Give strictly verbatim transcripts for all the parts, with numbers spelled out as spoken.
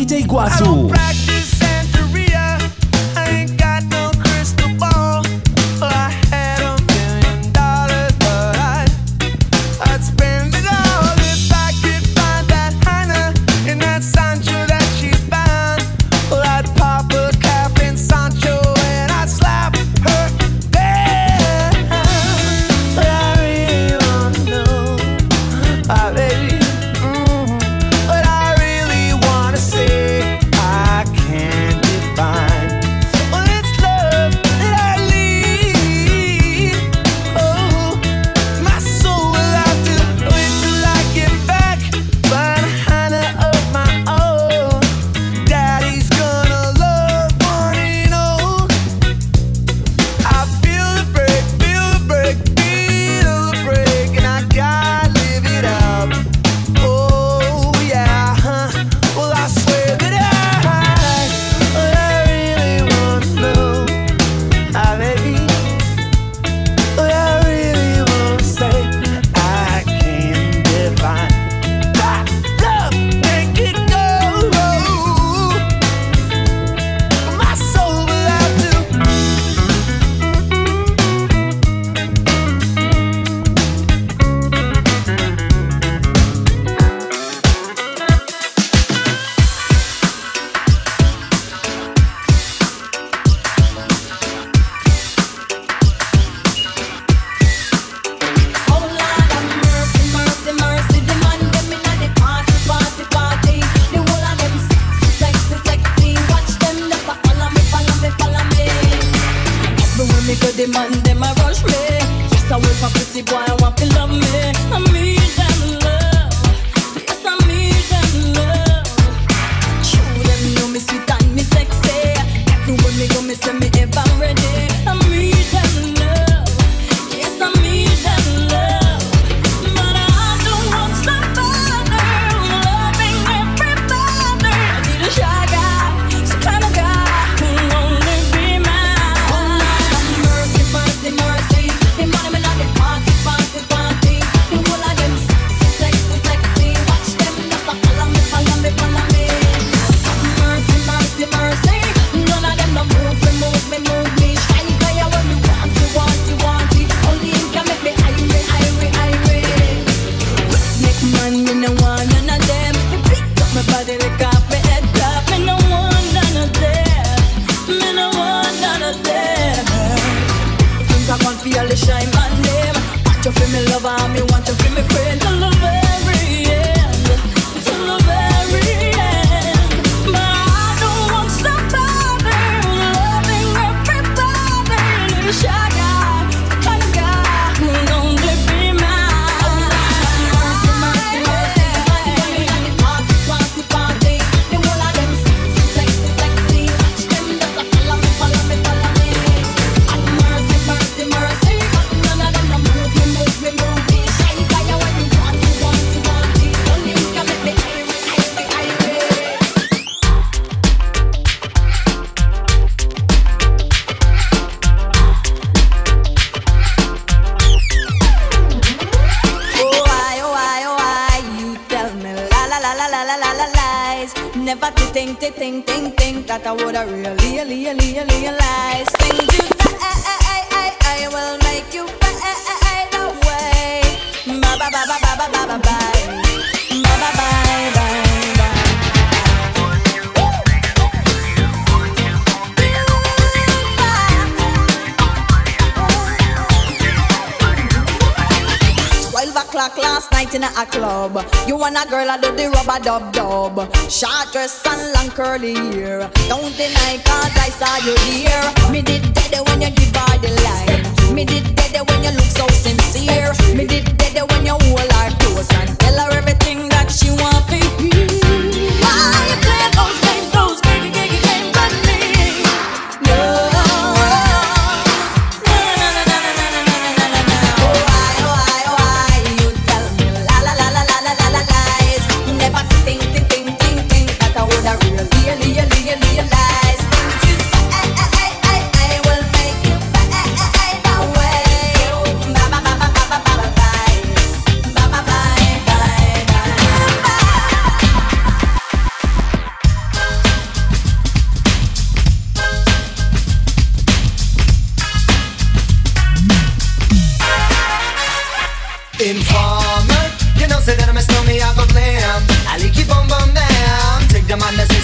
D J Guasu. Never to think, to think, think, think that I would have really, really, really realized things you say, I will make you fade away. Bye bye bye bye bye bye bye bye bye bye bye bye. O'clock last night in a club, you and a girl I do the rubber dub dub. Short dress and long curly hair. Don't deny cause I saw you here. Me did dead when you give her the line. Me did dead when you look so sincere. Me did dead when you hold her close and tell her everything that she want to hear. Why you play those games, those games, games, games on me? No. Really, really, realize things you say,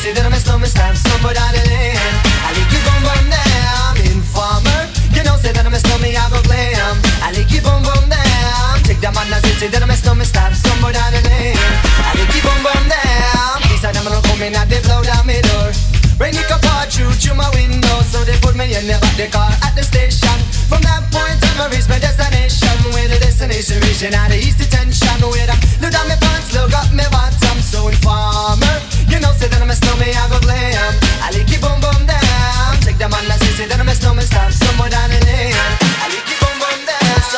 say that I'm a snowman, stamp somewhere down the lane. I like you boom boom down, informer. You know, say that I'm a snowman, I go glam. I like you boom boom down. Take that man, I say that I'm a snowman, stamp somewhere down the lane. I like you boom boom down. These are them gonna come in and they blow down my door. Rain it come part through through my window, so they put me in the back the car at the station. From that point on, I reach my destination. Where the destination region out of east detention. Where I look down my pants, look up my bottom. So informer, you know, say that I'm a snowman, I go glam. I like you boom boom down. Take the man, I say, say that I'm a snowman, stop somewhere down the lane. I like you boom boom down. So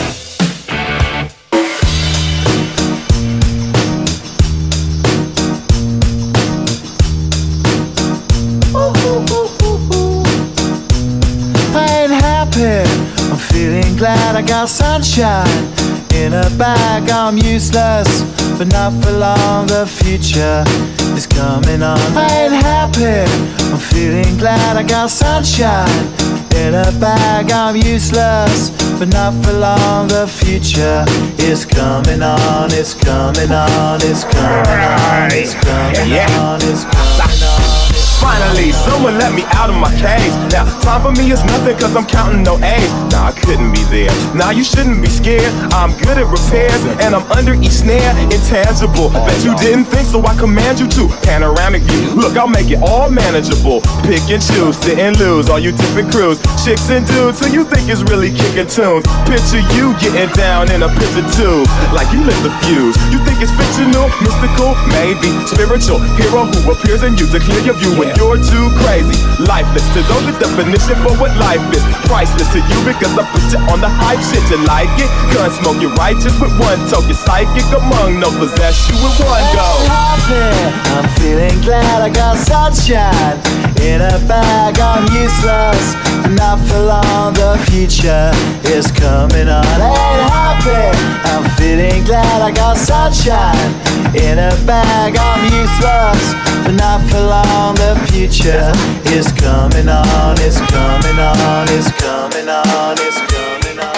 I ain't happy, I'm feeling glad I got sunshine in a bag. I'm useless, but not for long, the future is coming on. I ain't happy, I'm feeling glad I got sunshine in a bag. I'm useless, but not for long, the future is coming on. It's coming on, it's coming on, it's coming on, it's coming on. Finally, someone let me out of my cage. Now, time for me is nothing cause I'm counting no A's. Nah, I couldn't be there. Nah, you shouldn't be scared. I'm good at repairs and I'm under each snare. Intangible, bet you didn't think, so I command you to. Panoramic view, look, I'll make it all manageable. Pick and choose, sit and lose, all you different crews. Chicks and dudes who you think is really kicking tunes. Picture you getting down in a picture tube, like you lit the fuse. You think it's fictional, mystical, maybe spiritual. Hero who appears in you to clear your view when you're too crazy. Lifeless to those, the definition for what life is. Priceless to you because I put you on the hype shit. You like it? Gun smoke, you're righteous with one toke. You're psychic among no possess you with one go. I'm feeling glad I got sunshine in a bag. I'm useless, not for long, the future is coming on. Ain't happy, I'm feeling glad I got sunshine in a bag. I'm useless, but not for long, the future is coming on. It's coming on, it's coming on, it's coming on.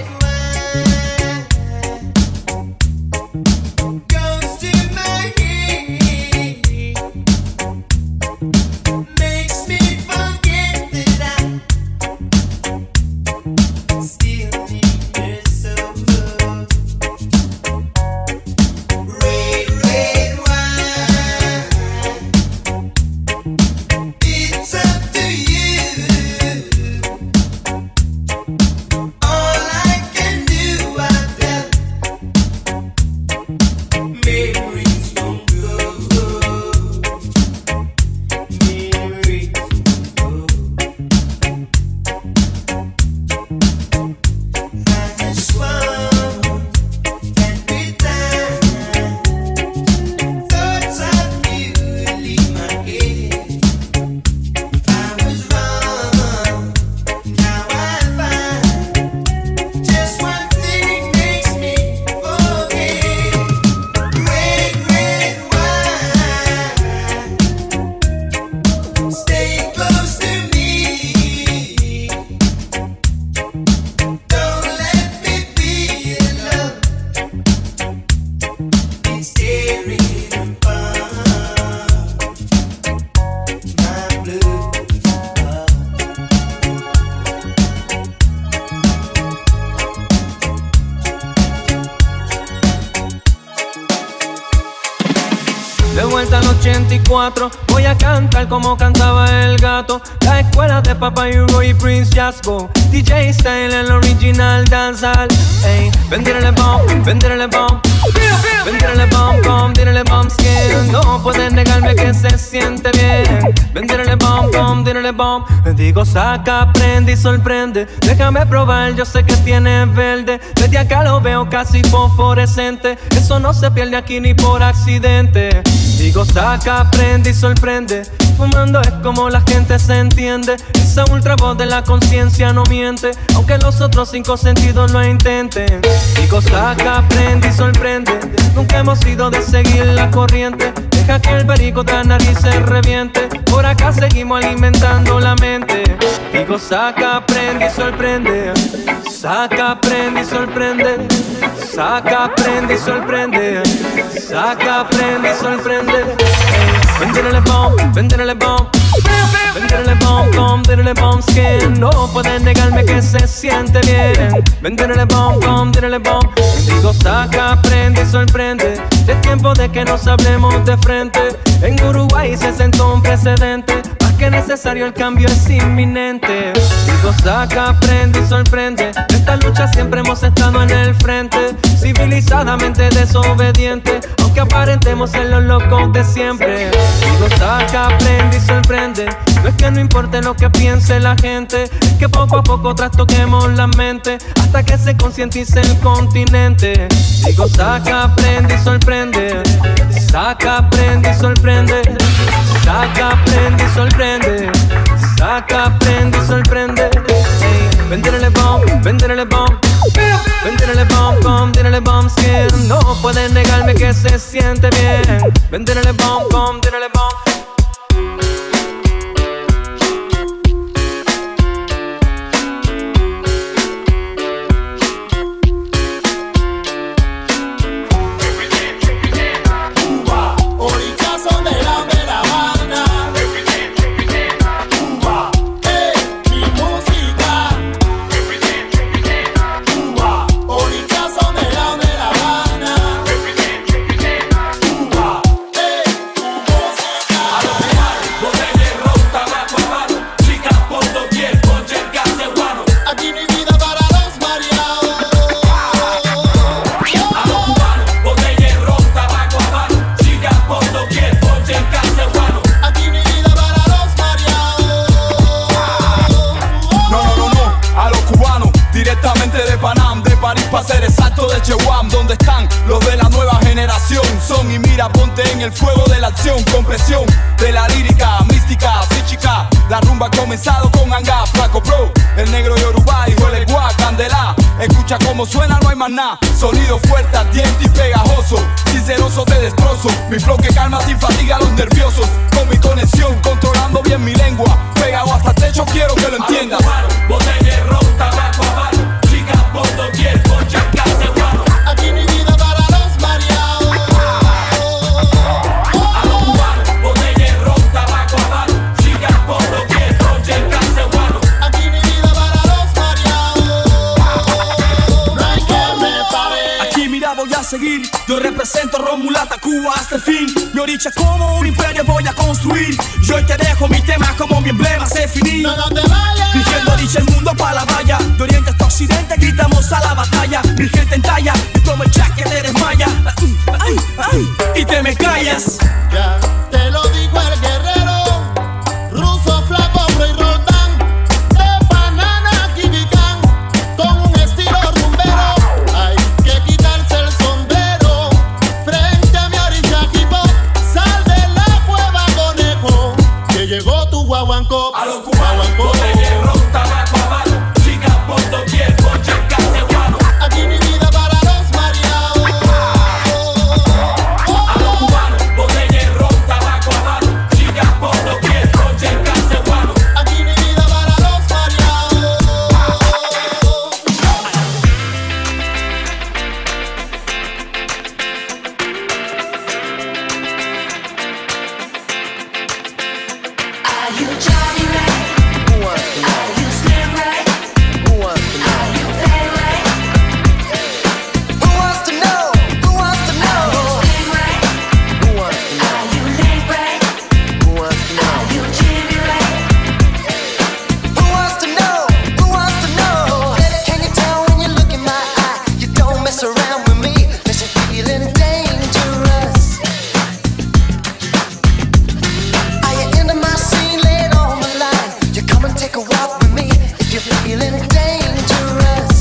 De vuelta al ochenta y cuatro, voy a cantar como cantaba el gato. La escuela de Papa Hugo y Prince Jasco, D J Style, el original dancehall. Ey, vendírele bomb, vendírele bomb, vendírele bomb, bomb, dírele bomb skin. No pueden negarme que se siente bien. Vendírele bomb, bomb, dírele bomb. Digo, saca, prende y sorprende. Déjame probar, yo sé que tiene verde. Desde acá lo veo casi fosforescente. Eso no se pierde aquí ni por accidente. Digo, saca, prende y sorprende. Fumando es como la gente se entiende. Esa ultra voz de la conciencia no miente, aunque los otros cinco sentidos lo intenten. Digo, saca, prende y sorprende. Nunca hemos sido de seguir la corriente. Deja que el perico de la nariz se reviente. Por acá seguimos alimentando la mente. Digo, Digo, saca, aprende y sorprende. Saca, aprende y sorprende. Saca, aprende y sorprende. Saca, aprende y sorprende. Vendele bomb, vendele bomb. Vendele bomb, bomb, vendele bomb skin. No pueden negarme que se siente bien. Vendele bomb, bomb, vendele bomb. Digo, saca, aprende y sorprende. Es tiempo de que nos hablemos de frente. En Uruguay se sentó un precedente. Más que necesario, el cambio es inminente. Digo, saca, aprende y sorprende. Esta lucha siempre hemos estado en el frente. Civilizadamente desobediente, aunque aparentemos ser los locos de siempre. Digo, saca, aprende y sorprende. No es que no importe lo que piense la gente, es que poco a poco trastoquemos la mente hasta que se concientice el continente. Digo, saca, aprende y sorprende. Saca, aprende y sorprende. Saca, aprende y sorprende. Saca, aprende y sorprende. Hey, vendele bomb, vendele bomb. Vendele bomb, bomb, vendele bomb skin. No pueden negarme que se siente bien. Vendele bomb, bomb, vendele bomb. Pa' ser exacto de Chewam, donde están los de la nueva generación. Son y mira, ponte en el fuego de la acción, con presión de la lírica, mística, psíquica. La rumba ha comenzado con Anga, Flaco Pro, el negro Yoruba y Huele Gua, Candela. Escucha cómo suena, no hay más nada. Sonido fuerte, ardiente y pegajoso. Sinceroso te destrozo. Mi flow que calma sin fatiga a los nerviosos. Con mi conexión, controlando bien mi lengua. Pegado hasta el techo, quiero que lo entiendas. Botella, ron, tabaco, habano. Chicas por doquier, con chancas de guano. Aquí mi vida para los mareados. A los cubanos, botella, ron, tabaco, habano. Chicas por doquier, con chancas de guano. Aquí mi vida para los mareados. No hay que me pare. Aquí mira, voy a seguir. Yo represento Romulata, Cuba hasta el fin. Mi oricha como un imperio voy a construir. Yo hoy te dejo mi tema como mi emblema se finí. No, no te vayas. Dirigiendo dicha el mundo pa' la valla. De oriente hasta occidente gritamos a la batalla. Mi gente en talla y como el Jack que te desmaya. Ay, ay, y te me callas. Ya te lo dijo el guerrero. Ruso, Flaco, Pro y Roldán. De banana, Kibicán. Con un estilo rumbero. Hay que quitarse el sombrero. Frente a mi oricha hip hop. Sal de la cueva, conejo. Que llegó tu guaguancó. A los cubanos, botella, ron, tabaco, habano. Chicas por doquier, con chancas de guano. Aquí mi vida para los mareados. A los cubanos, botella, ron, tabaco, habano. Chicas por doquier, con chancas de guano. Aquí mi vida para los mareados. Are you Johnny right? Who wants to know? Are you Slim right? Who wants to know? Are you Fat right? Who wants to know? Who wants to know? Slim right? Who wants to know? Are you Limp right? Who wants to know? Are you Jimmy right? Who wants to know? Who wants to know? Can you tell when you look in my eye? You don't mess around with me, 'cause you're feeling dangerous. Are you into my scene? Lay it on the line. You come and take a walk with me if you're feeling dangerous.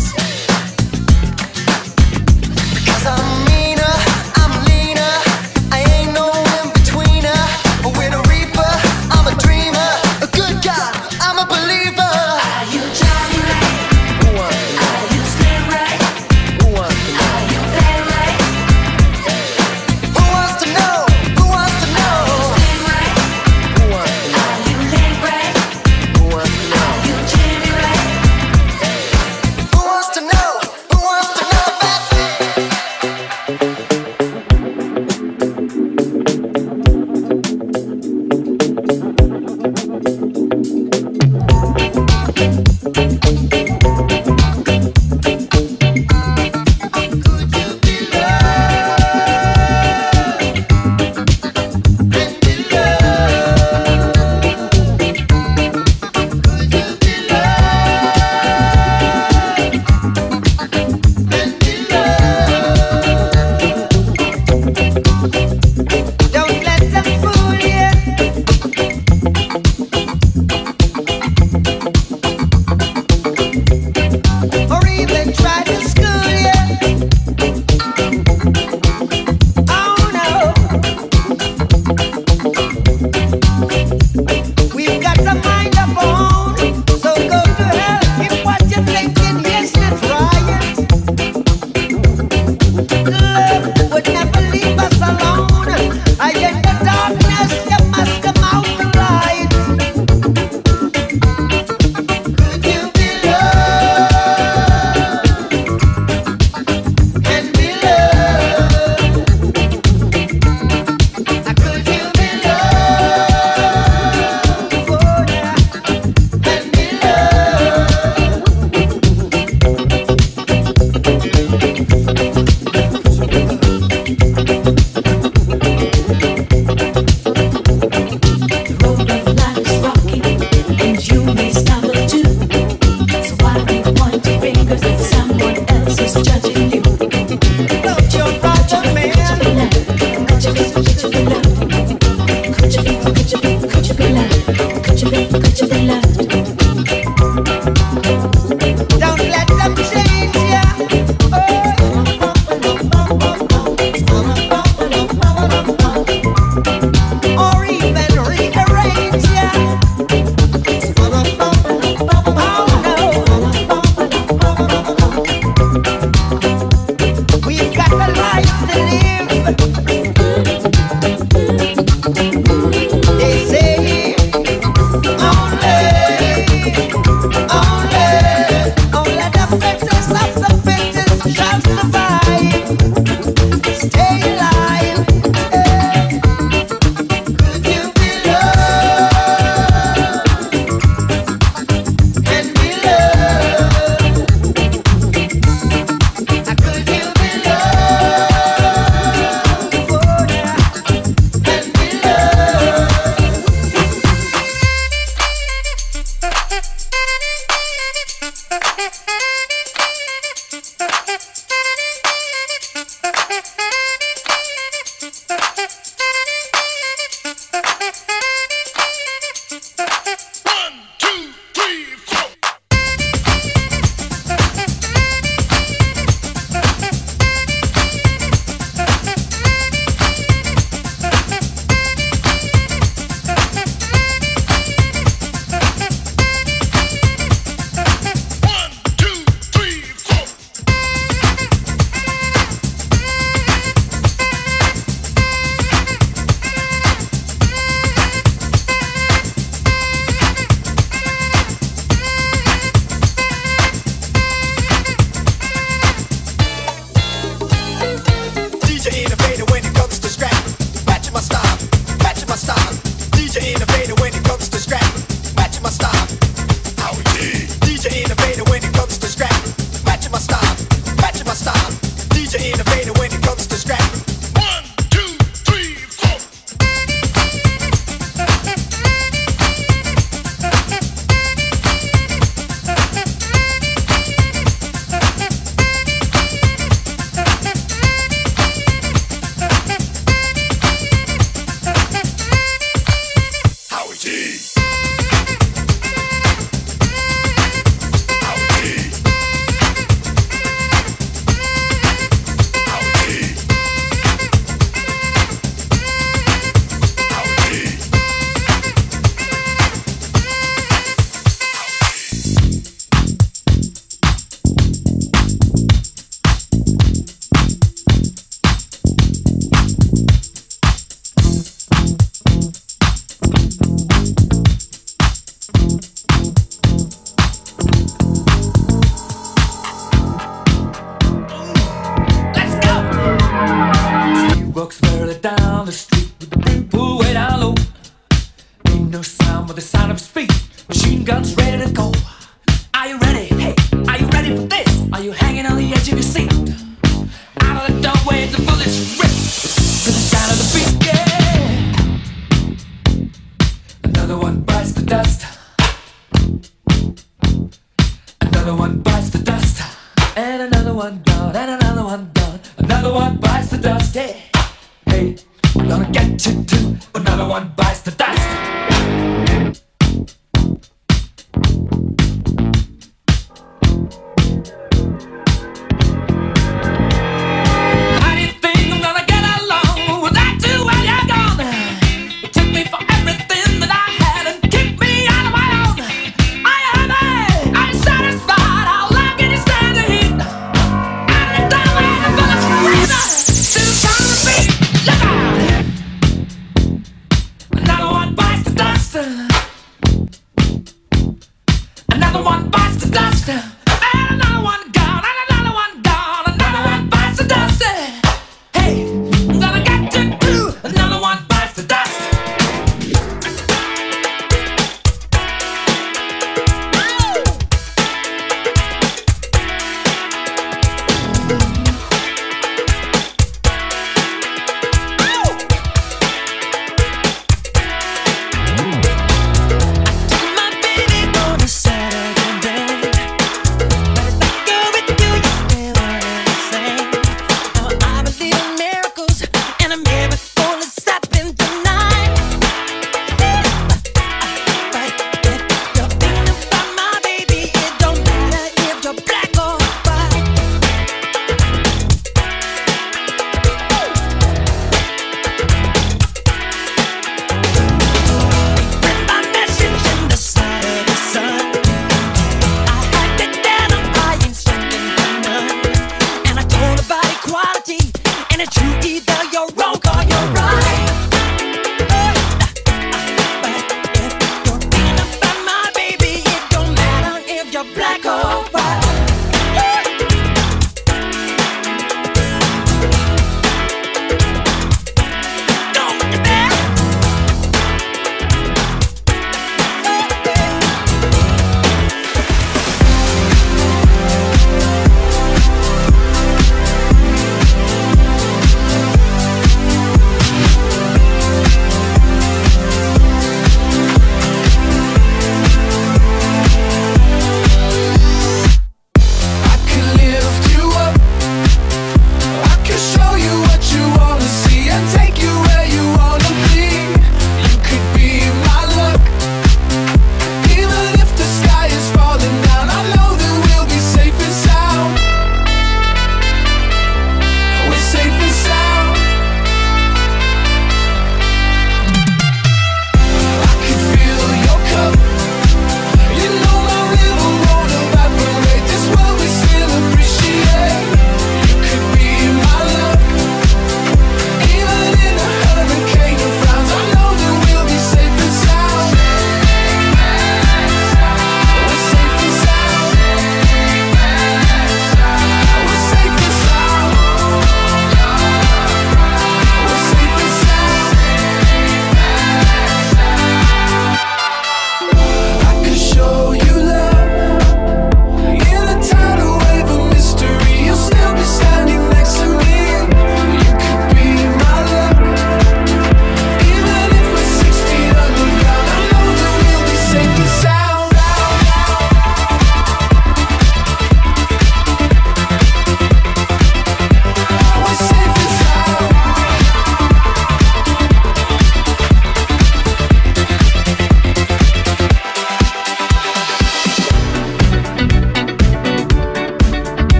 Because I'm meaner, I'm leaner. I ain't no in-betweener. With a reaper, I'm a dreamer. A good God, I'm a believer. Are you Johnny right? Who wants to know? Are you Slim right? Who wants to know? Are you Fat right? Who wants to know? Who wants to know? Slim right? Who wants to know? Are you Limp right? Who wants to know? Are you Jimmy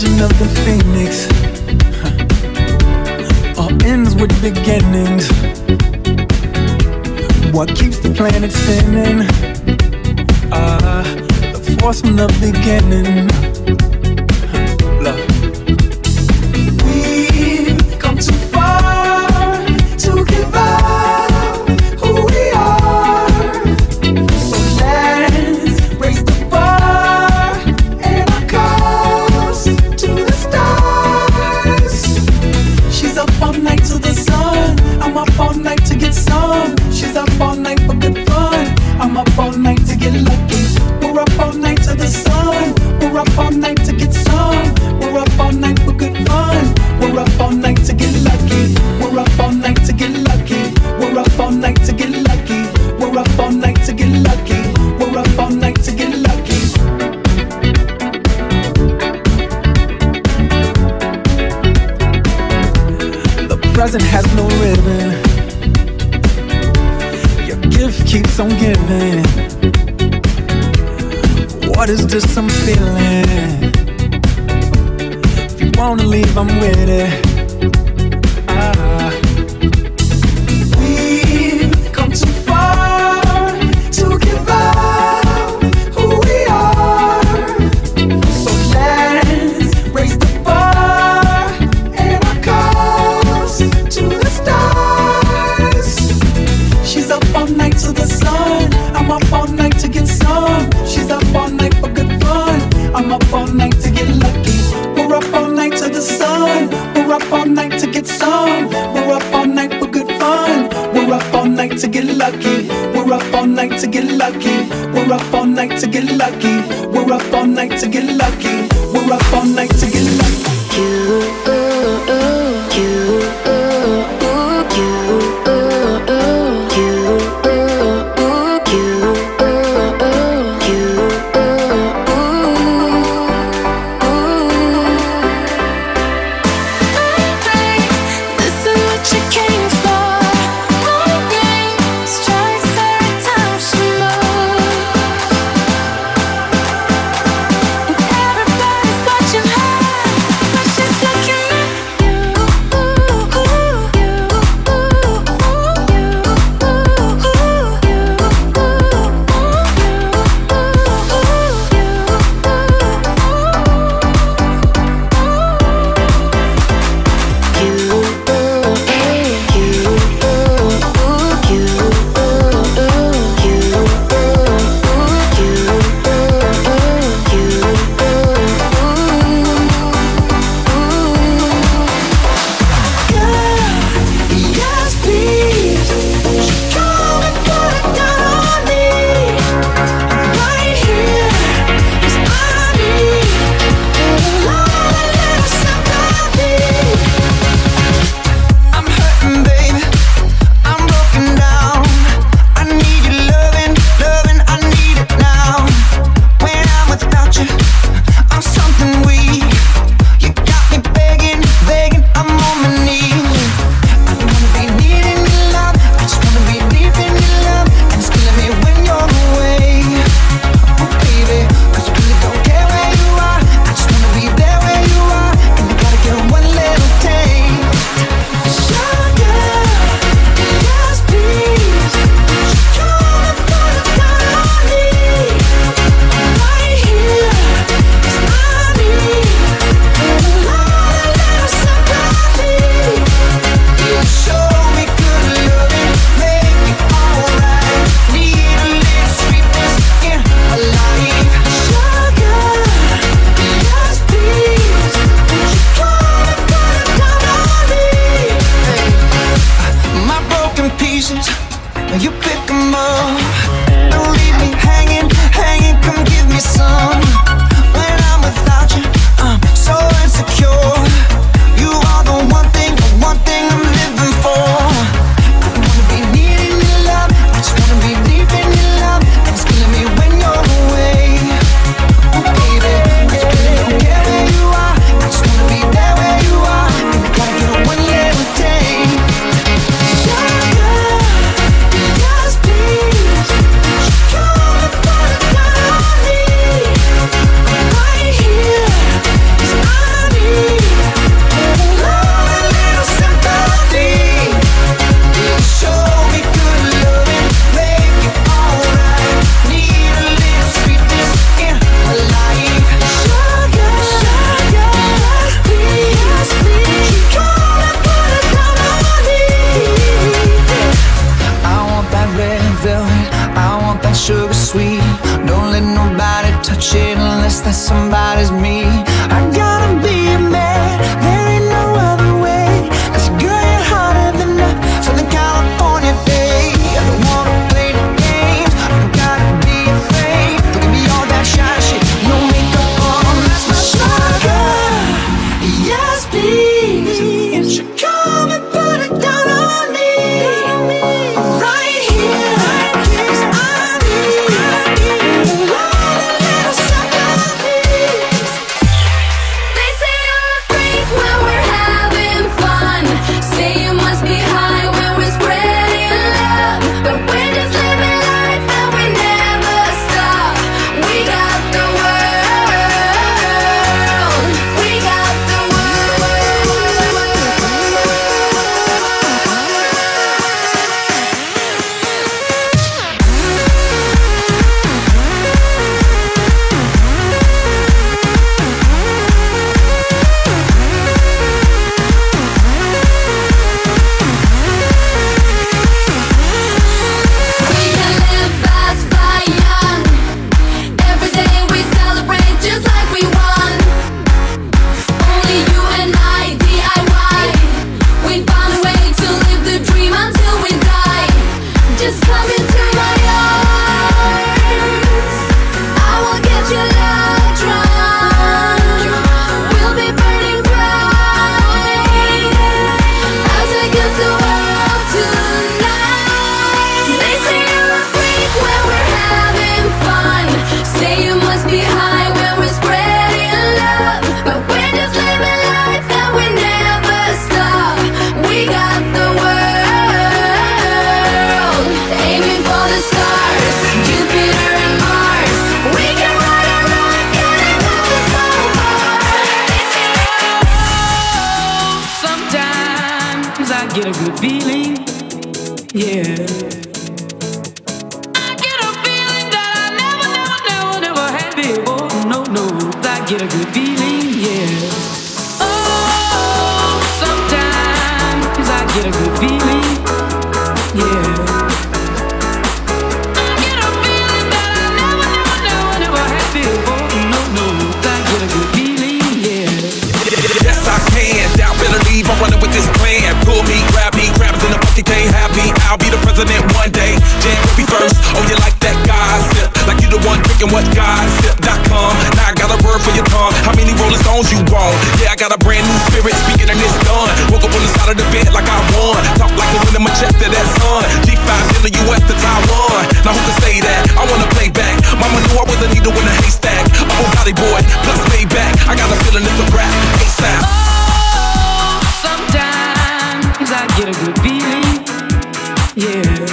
origin of the phoenix huh. All ends with beginnings. What keeps the planet spinning? Ah, uh, the force from the beginning. Huh. Love. We've come too far to give up who we are. So let's raise the bar and our cups to the stars. She's up all night to the sun. I'm up all night to get some. She's up all night for good fun. I'm up all night to get lucky. We're up all night to the sun. We're up all night to get some. We're up all night for good fun. We're up all night to get lucky. We're up all night to get lucky. We're up all night to get lucky. We're up all night to get lucky. We're up all night to get lucky. The present has no ribbon. Your gift keeps on giving. What is this I'm feeling? If you wanna leave, I'm with it. Ah. We've come too far to give up who we are. So let's raise the bar and our cups to the stars. She's up all night to the sun. I'm up all night to get some. She's up all night for good fun. I'm up all night to get lucky. We're up all night to the sun. We're up all night to get some. We're up all night for good fun. We're up all night to get lucky. We're up all night to get lucky. We're up all night to get lucky. We're up all night to get lucky. We're up all night to get lucky. You, ooh, ooh, you, ooh, ooh, you, ooh, ooh, you, ooh, ooh, you, ooh, ooh, you, ooh, ooh. Baby, this is what you came for. My brain strikes every time she moves, and everybody's got you high. yeah. I get a feeling that I never, never, never, never had before. No, no, I get a good feeling, yeah. Oh, sometimes I get a good feeling, yeah. I get a feeling that I never, never, never, never had before. No, no, I get a good feeling, yeah. Yes, I can. Doubt, better leave. I'm running with this plan. Pull me, grab me, crabs in the bucket, can't have me. I'll be the president one day. Jam will be first. Oh, you like that gossip? Like you the one drinking what gossip dot com. Now I got a word for your tongue. How many Rolling Stones you want? Yeah, I got a brand new spirit speaking and it's done. Woke up on the side of the bed like I won. Talk like the wind in my chest to that sun. G five in the U S to Taiwan. Now who can say that? I wanna play back. Mama knew I was a needle in a haystack. A Bugatti boy, plus Maybach. I got a feeling it's a rap. ASAP. Oh, sometimes I get a good feeling, yeah.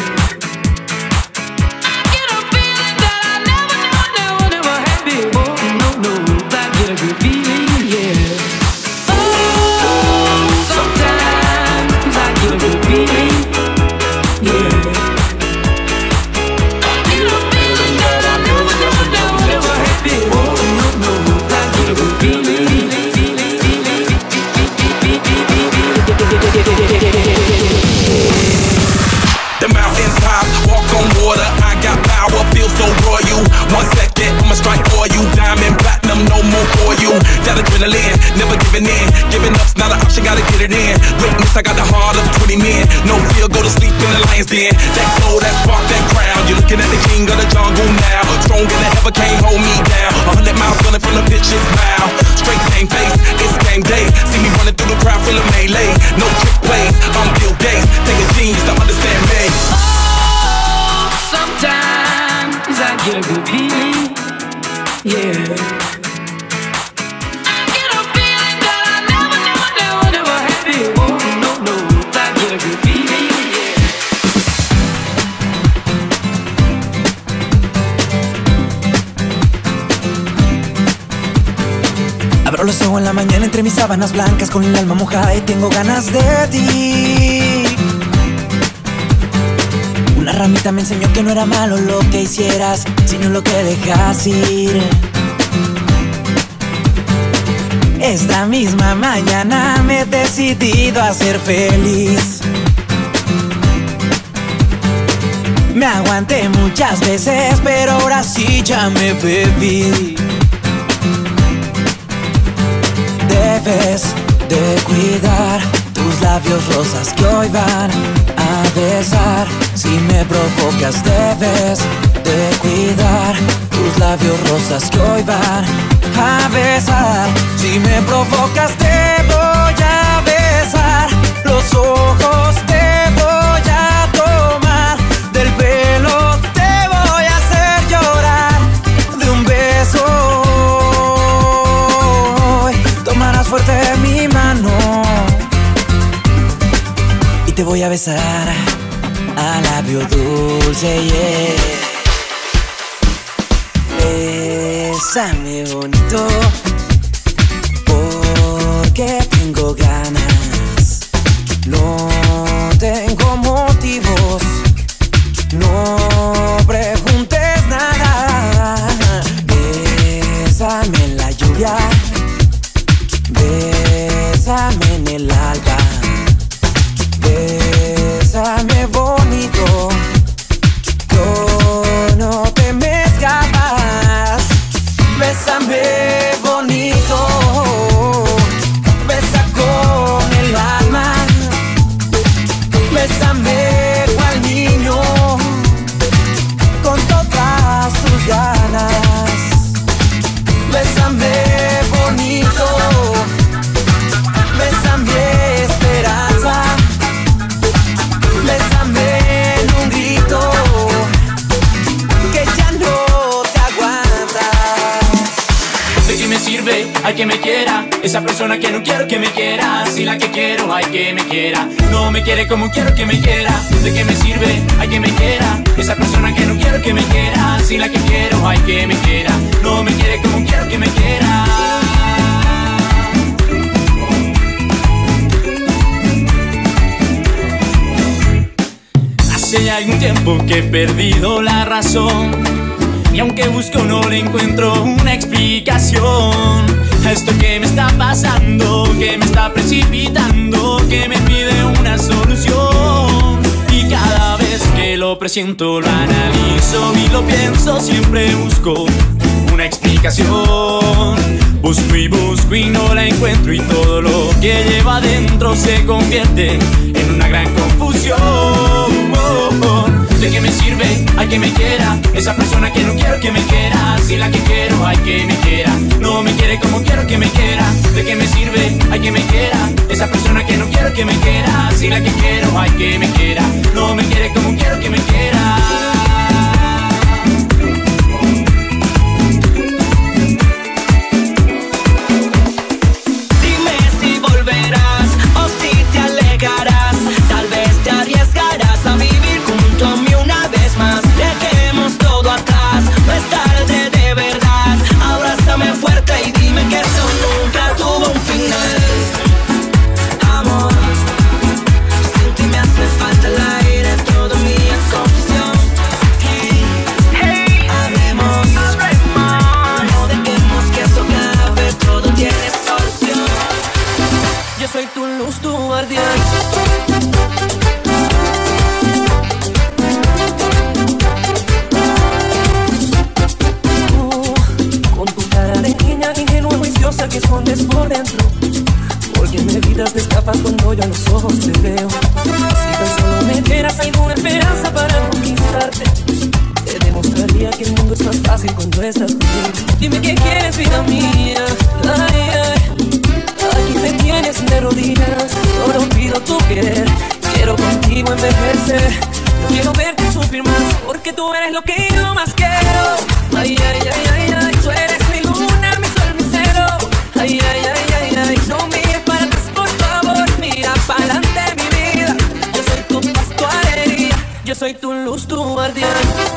I get a feeling that I never, never, never, never had before. No, no, I get a good feeling, yeah. Oh, sometimes I get a good feeling, yeah. I get a feeling that I never, never, never, never had before. No, no, I get a good feeling. The mountains top, walk on water. I got power, feel so royal. One second, I'ma strike for you. Diamond, platinum, no more for you. That adrenaline, never giving in. Giving up's not an option, gotta get it in. Witness, I got the heart of twenty men. No fear, go to sleep in the lion's den. That glow, that spark, that crown. You're looking at the king of the jungle now. Stronger than ever, can't hold me down. A hundred miles running from the pitch's mouth. Straight game face, it's game day. See me running through the crowd full of melee. No trick plays, I'm Bill Gates. Take a genius to understand me. Oh, sometimes I get a good feeling, yeah. I get a feeling that I never, never, never, never had before. No, no, I get a good feeling, yeah. Abro los ojos en la mañana entre mis sábanas blancas con el alma mojada y tengo ganas de ti. Una ramita me enseñó que no era malo lo que hicieras, sino lo que dejas ir. Esta misma mañana me he decidido a ser feliz. Me aguanté muchas veces, pero ahora sí ya me bebí. Debes de cuidar tus labios rosas que hoy van a besar. Si me provocas debes de cuidar tus labios rosas que hoy van a besar. Si me provocas te voy a besar. Los ojos te voy a tomar. Del pelo te voy a hacer llorar. De un beso hoy tomarás fuerte mi mano y te voy a besar a labio dulce, yeah. Bésame bonito, porque tengo ganas. No tengo motivos, no preguntes nada. Bésame en la lluvia, bésame en el alba. Bésame bonito, yo no te me escapas. Bésame bonito, besa con el alma. Bésame cual niño, con todas tus ganas. Bésame bonito, bésame esperanza. Bésame en un grito que ya no te aguantas. ¿De qué me sirve? Hay que me quiera. Esa persona que no quiero que me quiera. Si la que quiero, hay que me quiera. No me quiere como quiero que me quiera. ¿De qué me sirve? Hay que me quiera. Esa persona que no quiero que me quiera. Si la que quiero, hay que me quiera. No me quiere como quiero que me quiera. algún tiempo que he perdido la razón, y aunque busco no le encuentro una explicación a esto que me está pasando, que me está precipitando, que me pide una solución. Y cada vez que lo presiento lo analizo y lo pienso, siempre busco una explicación. Busco y busco y no la encuentro, y todo lo que lleva adentro se convierte en una gran confusión. ¿De qué me sirve? Ay, que me quiera esa persona que no quiero que me quiera. Si la que quiero, ay, que me quiera, no me quiere como quiero que me quiera. ¿De qué me sirve? Ay, que me quiera esa persona que no quiero que me quiera. Si la que quiero, ay, que me quiera, no me quiere como quiero que me quiera. Que escondes por dentro, porque me evitas, te escapas cuando yo a los ojos te veo. Si tan solo me dieras alguna esperanza para conquistarte, te demostraría que el mundo es más fácil cuando estás conmigo. Dime qué quieres, vida mía. Ay, ay, aquí me tienes de rodillas, solo pido tu querer. Quiero contigo envejecer, no quiero verte sufrir más, porque tú eres lo que yo más quiero. Ay, ay, ay, ay, ay, tú eres mi luna, mi sol, mi cero. Ay, ay, ay, ay, ay, no mires para atrás, por favor, mira para adelante, mi vida. Yo soy tu paz, tu alegría, yo soy tu luz, tu guardián.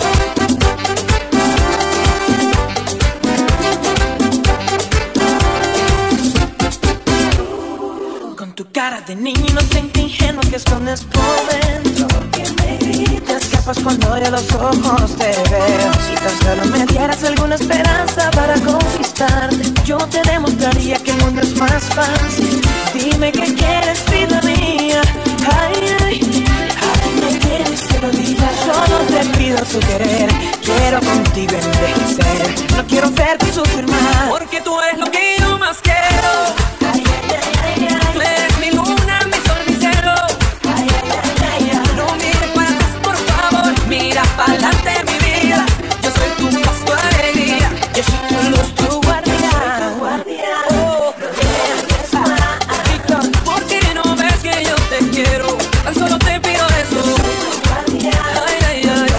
Con tu cara de niño inocente, ingenuo que escondes por dentro, que me gritas, escapas cuando yo a los ojos te veo. Si tan solo me dieras alguna esperanza para conquistarte, yo te demostraría que el mundo es más fácil. Dime qué quieres, vida mía. Ay, ay, ay, me quieres que lo digas. Solo te pido tu querer, quiero contigo envejecer. No quiero verte sufrir más, porque tú eres lo que yo más quiero. Ay, ay, ay, ay, ay. Tú eres mi luna, mi sol, mi cielo. Ay, ay, ay, ay, ay. No mires para atrás, por favor, mira para adelante, mi vida. Yo soy tu paz, tu alegría, yo soy tu luz, tu guardián. Oh, yeah. ¿Por qué no ves que yo te quiero? Tan solo te pido eso. Ay, ay, ay.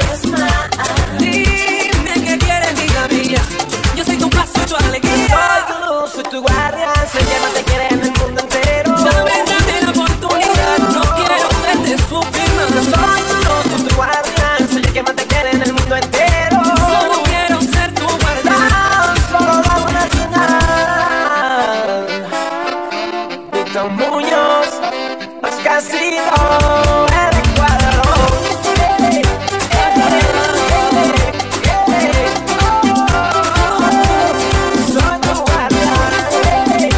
Dime qué quieres, vida mía. Yo soy tu paz, tu alegría. Soy tu luz, soy tu guardián. Soy quien más te quiere en el mundo entero. Dame, dame la oportunidad, no quiero verte sufrir más. Soy tu luz, soy tu guardián. Soy el que más te quiere en el mundo entero. Solo quiero ser tu guardián. Solo dame una señal. Víctor Muñoz, Oscar Castillo, el cuadro. Soy tu guardián.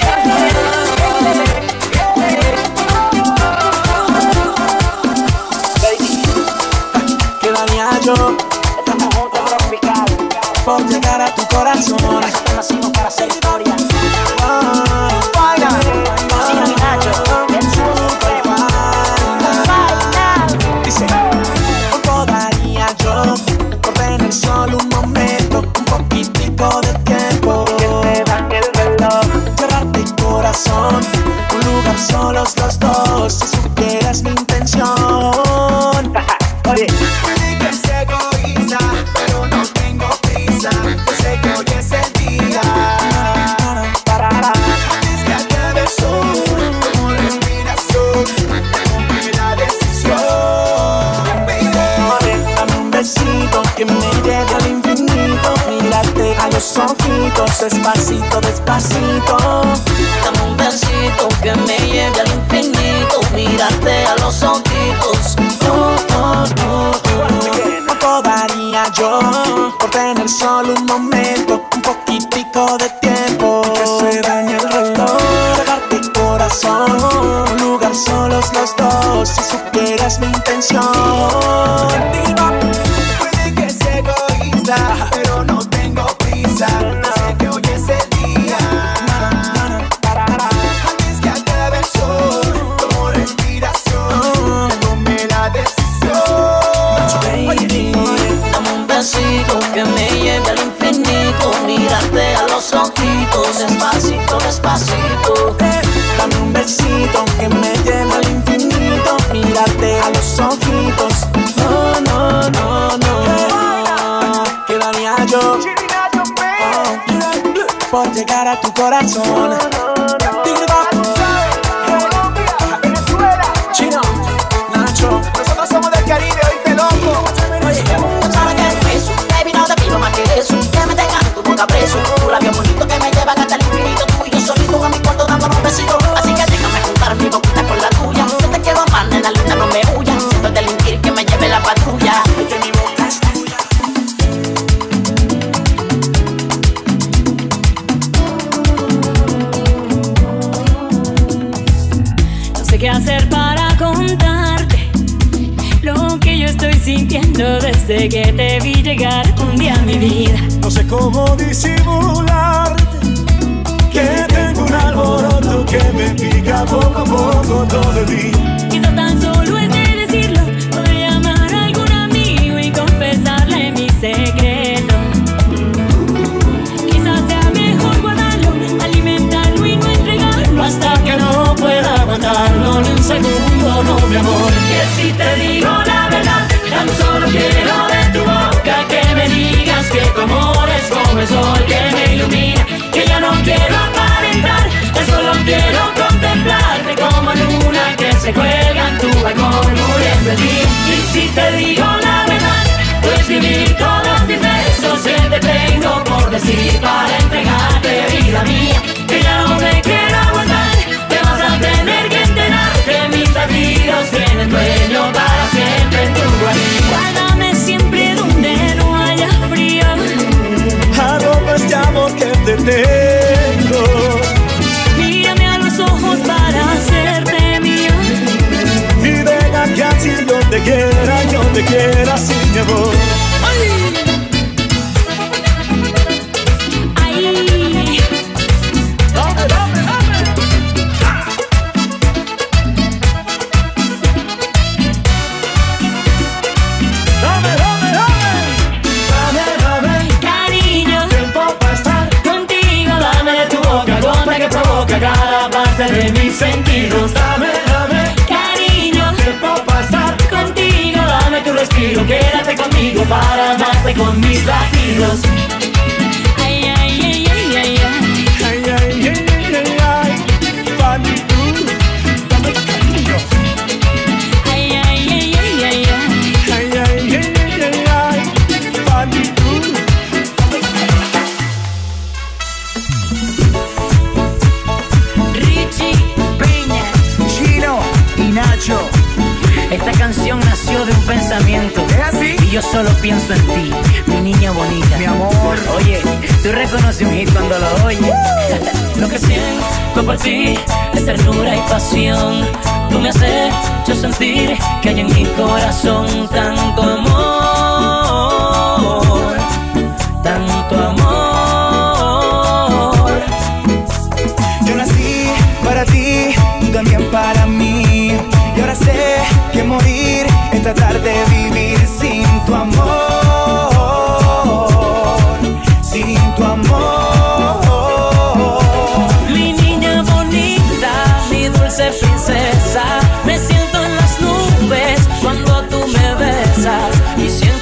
¿Qué daría yo? Estamos juntos tropical por llegar a tu corazón. Esto nacimos para hacer historia. Dice, ¿cuánto daría yo por tener solo un momento, un poquitico de tiempo? Que te da el reloj, cerrarte el corazón, un lugar solos los dos, si supieras mi intención. Oye, que se egoísta, pero no tengo prisa. Yo sé que hoy es el día. Antes que acabe el sol, como respiración, tomé la decisión. dame un besito que me lleve al infinito. Mírate a los ojitos, despacito, despacito. Dame un besito que me lleve al infinito. Mírate a los ojitos. Oh, oh, atención. Puede que sea egoísta, pero no tengo prisa. Sé que hoy es el día. Antes que acabe el sol, tomo respiración, tomé la decisión. Baby, dame un besito que me lleve al infinito. Mírate a los ojitos, despacito, despacito. Dame un besito que me lleve al infinito. Mírate a los ojitos. No, no, no, no. ¿Qué daría yo oh, por llegar a tu corazón? Chino, Nacho, nosotros somos del Caribe, oíste loco. Oye, tú sabes que es eso, baby, no te pido más que eso. Que me tengas en tu boca preso. Tu labio bonito que me llevan hasta el infinito. Tú y yo solito en mi cuarto dándonos un besito. Así que déjame juntar mi boquita con la tuya. Yo te quiero amar, nena linda, no me huyas. Siento delinquir que me lleve la patrulla. que mi boca es tuya. No sé qué hacer para contarte lo que yo estoy sintiendo desde que te vi llegar un día a mi vida. No sé cómo disimularte que tengo un alboroto que me pica poco a poco todo el día. Quizás tan solo es de decirlo, podría llamar a algún amigo y confesarle mi secreto. Quizás sea mejor guardarlo, alimentarlo y no entregarlo hasta que no pueda aguantarlo ni un segundo, no mi amor. Que si te digo la verdad, tan solo quiero de tu boca que me digas que tu amor es como el sol que me ilumina, que ya no quiero aparentar, tan solo quiero contemplarte como luna que se cuelga en tu balcón muriendo el día. Y si te digo la verdad, puedes vivir todos mis besos que te tengo por decir para entregarte vida mía, que ya no me quiero aguantar, te vas a tener que enterar que mis latidos tienen dueño para siempre en tu guarida. Guárdame siempre donde no haya frío, Aromas de amor que te tengo. mírame a los ojos para hacerte mía. Y ven aquí así donde quiera, yo te quiera sin mi amor. Ay. Dame, dame, dame. Dame, dame, dame. Dame, dame. Cariño, Tiempo para estar contigo, dame de tu boca, gota que provoca cada parte de mis sentidos. Dame, dame. Cariño, Tiempo para estar contigo, dame tu respiro, quédate conmigo para amarte con mis latidos. Ay, ay, ay, ay, ay, ay. Ay, ay, ay, ay, ay, ay. Fanny, tú, dame cariño. Ay, ay, ay, ay, ay, ay. Ay, ay, ay, ay, ay, ay. Fanny, tú. Richie Peña. Chino y Nacho. Esta canción nació de un pensamiento. ¿Es así? Y yo solo pienso en ti, mi niña bonita. Mi amor. Oye, tú reconoces un hit cuando lo oyes. Lo que siento por ti es ternura y pasión. Tú me has hecho sentir que hay en mi corazón tanto amor, tanto amor. Yo nací para ti, tú también para mí. Y ahora sé que morir es tratar de vivir sin tu amor, sin tu amor. Mi niña bonita, mi dulce princesa, me siento en las nubes cuando tú me besas y siento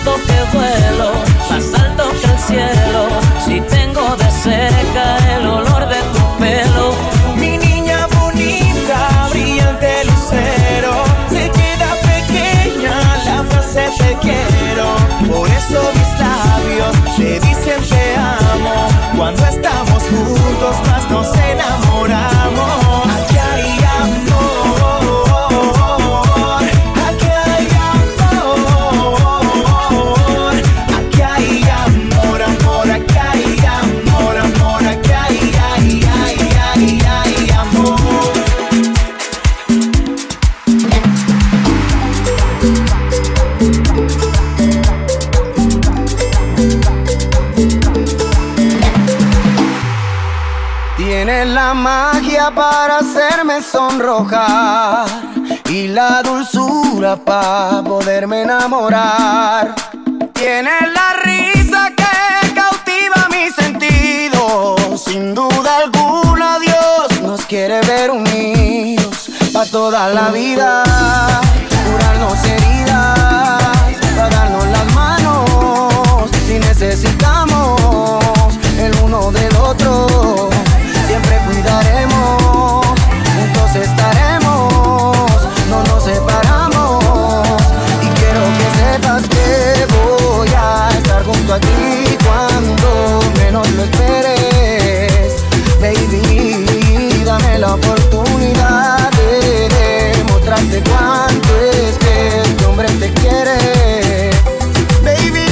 para hacerme sonrojar y la dulzura para poderme enamorar. Tienes la risa que cautiva mis sentidos. Sin duda alguna Dios nos quiere ver unidos pa' toda la vida, curarnos heridas, pa' darnos las manos si necesitamos el uno del otro. Siempre cuidaremos, juntos estaremos, no nos separamos. Y quiero que sepas que voy a estar junto a ti cuando menos lo esperes. Baby, dame la oportunidad de demostrarte cuánto es que este hombre te quiere. Baby,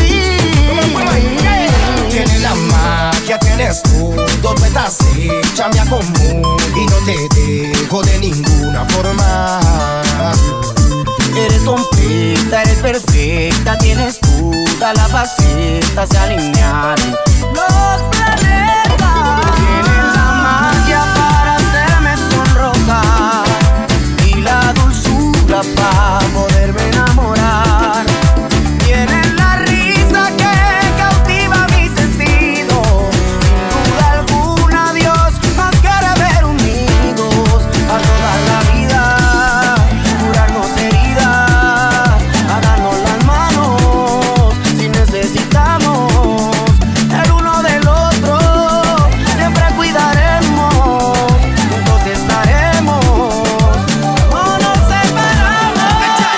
tienes la magia, tienes todo, tú estás hecha, me acomodo y no te dejo de ninguna forma. eres completa, eres perfecta, tienes todas las facetas, se alinearon los planetas. Tienes la magia para hacerme sonrojar y la dulzura para poderme enamorar. Tienes la risa que cautiva mis sentidos. Sin duda alguna Dios nos quiere ver unidos a toda la vida, curarnos heridas, a darnos las manos si necesitamos el uno del otro. Siempre cuidaremos, juntos estaremos, no nos separamos.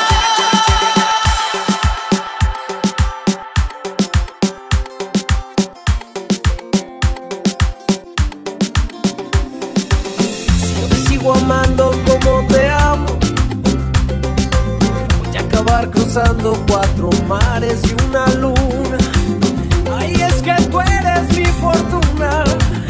Si yo te sigo amando como te amo, voy a acabar cruzando cuatro mares y una luna. Ay, es que tú eres mi fortuna,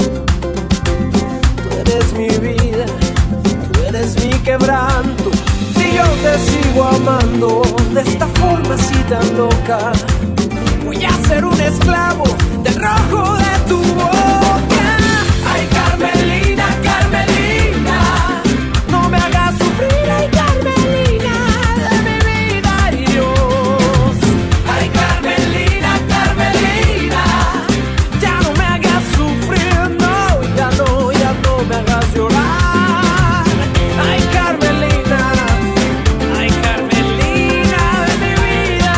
tú eres mi vida, tú eres mi quebranto. Si yo te sigo amando de esta forma así tan loca, voy a ser un esclavo del rojo de tu boca. Ay, Carmelina, Carmelina, no me hagas sufrir, ay, Carmelina, de mi vida, Dios. Ay, Carmelina, Carmelina, ya no me hagas sufrir, no, ya no, ya no me hagas llorar. Ay, Carmelina, ay, Carmelina, de mi vida.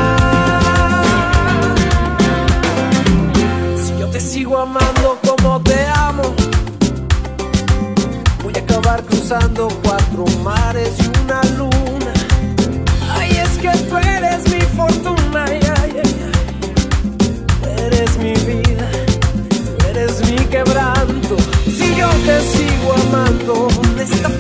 Si yo te sigo amando como te amo, voy a acabar cruzando cuatro mares y una luna. Ay, es que tú eres mi fortuna, ay, ay, ay, ay. Eres mi vida, tú eres mi quebranto. Si yo te sigo amando de esta